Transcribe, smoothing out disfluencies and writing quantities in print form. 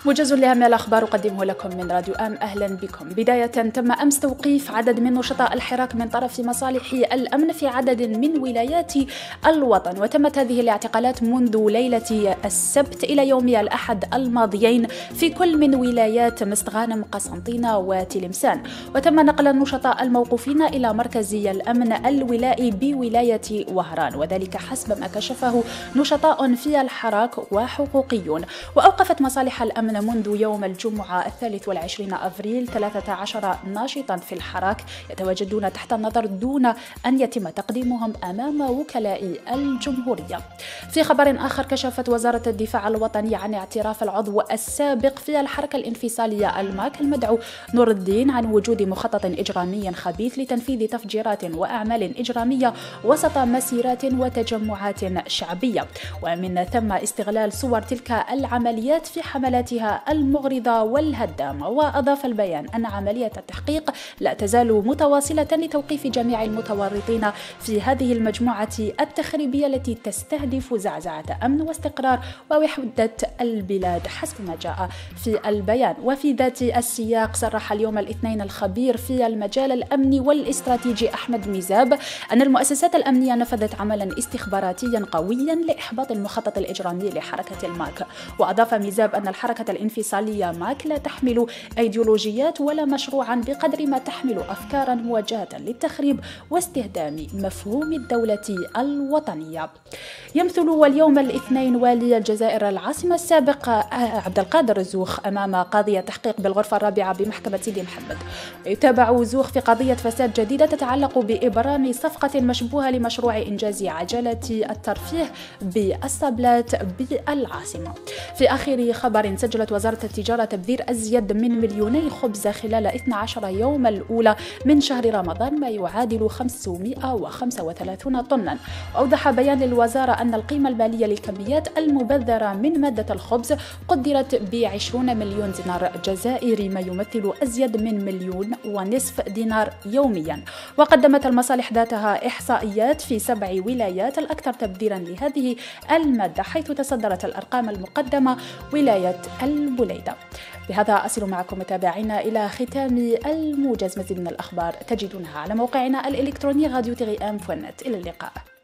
موجز لأهم الأخبار أقدمه لكم من راديو أهلا بكم. بداية، تم أمس توقيف عدد من نشطاء الحراك من طرف مصالح الأمن في عدد من ولايات الوطن، وتمت هذه الاعتقالات منذ ليلة السبت إلى يوم الأحد الماضيين في كل من ولايات مست غانم، قسنطينة وتلمسان، وتم نقل النشطاء الموقوفين إلى مركز الأمن الولائي بولاية وهران، وذلك حسب ما كشفه نشطاء في الحراك وحقوقيون. وأوقفت مصالح الأمن منذ يوم الجمعة 23 أفريل 13 ناشطا في الحراك يتواجدون تحت النظر دون أن يتم تقديمهم أمام وكلاء الجمهورية. في خبر آخر، كشفت وزارة الدفاع الوطني عن اعتراف العضو السابق في الحركة الانفصالية الماك المدعو نور الدين عن وجود مخطط إجرامي خبيث لتنفيذ تفجيرات وأعمال إجرامية وسط مسيرات وتجمعات شعبية، ومن ثم استغلال صور تلك العمليات في حملاتها المغرضة والهدامة. وأضاف البيان أن عملية التحقيق لا تزال متواصلة لتوقيف جميع المتورطين في هذه المجموعة التخريبية التي تستهدف زعزعة أمن واستقرار ووحدة البلاد حسب ما جاء في البيان. وفي ذات السياق، صرح اليوم الاثنين الخبير في المجال الأمني والاستراتيجي أحمد ميزاب أن المؤسسات الأمنية نفذت عملا استخباراتيا قويا لإحباط المخطط الإجرامي لحركة الماك. وأضاف ميزاب أن الحركة الانفصالية ماك لا تحمل أيديولوجيات ولا مشروعا بقدر ما تحمل أفكارا موجهة للتخريب واستهدام مفهوم الدولة الوطنية. يمثل واليوم الاثنين والي الجزائر العاصمة السابق عبد القادر زوخ أمام قاضية تحقيق بالغرفة الرابعة بمحكمة سيدي محمد. يتابع زوخ في قضية فساد جديدة تتعلق بإبرام صفقة مشبوهة لمشروع إنجاز عجلة الترفيه بالصبلات بالعاصمة. في آخر خبر، سجلت وزارة التجارة تبذير أزيد من 2 مليون خبز خلال 12 يوم الأولى من شهر رمضان، ما يعادل 535 طنا. وأوضح بيان للوزارة أن القيمة المالية للكميات المبذرة من مادة الخبز قدرت ب20 مليون دينار جزائري، ما يمثل أزيد من 1.5 مليون دينار يوميا. وقدمت المصالح ذاتها إحصائيات في 7 ولايات الأكثر تبذيرا لهذه المادة، حيث تصدرت الأرقام المقدمة ولاية البليدة. بهذا أصل معكم متابعينا إلى ختام الموجز. مزيد من الأخبار تجدونها على موقعنا الإلكتروني radio-am.net. إلى اللقاء.